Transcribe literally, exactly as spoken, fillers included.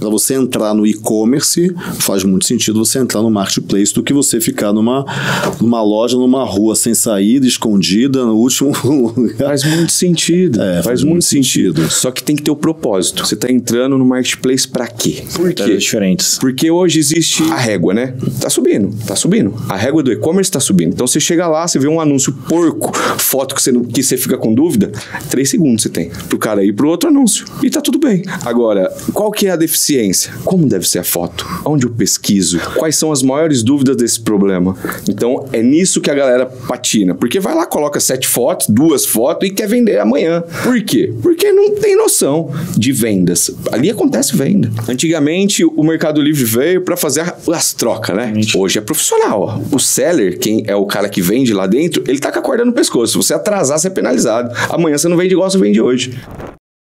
para você entrar no e-commerce, faz muito sentido você entrar no marketplace do que você ficar numa, numa loja, numa rua sem saída, escondida, no último lugar. Faz muito sentido. É, faz, faz muito sentido. sentido. Só que tem que ter o propósito. Você tá entrando no marketplace pra quê? Por quê? Diferentes. Porque hoje existe a régua, né? Tá subindo, tá subindo. A régua do e-commerce tá subindo. Então você chega lá, você vê um anúncio porco, foto que você, não, que você fica com dúvida, três segundos você tem pro cara ir pro outro anúncio. E tá tudo bem. Agora, qual que é a deficiência? Como deve ser a foto? Onde eu pesquiso? Quais são as maiores dúvidas desse problema? Então, é nisso que a galera patina. Porque vai lá, coloca sete fotos, duas fotos e quer vender amanhã. Por quê? Porque não tem noção de vendas. Ali acontece venda. Antigamente, o Mercado Livre veio para fazer as trocas, né? Gente. Hoje é profissional. Ó. O seller, quem é o cara que vende lá dentro, ele tá com a corda no pescoço. Se você atrasar, você é penalizado. Amanhã você não vende igual você vende hoje.